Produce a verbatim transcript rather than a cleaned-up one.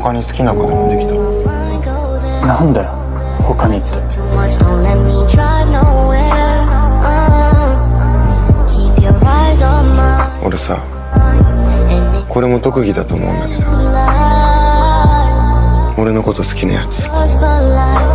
他に好きな子でもできた？ なんだよ他にって。 俺さ、これも特技だと思うんだけど、俺のこと好きなやつ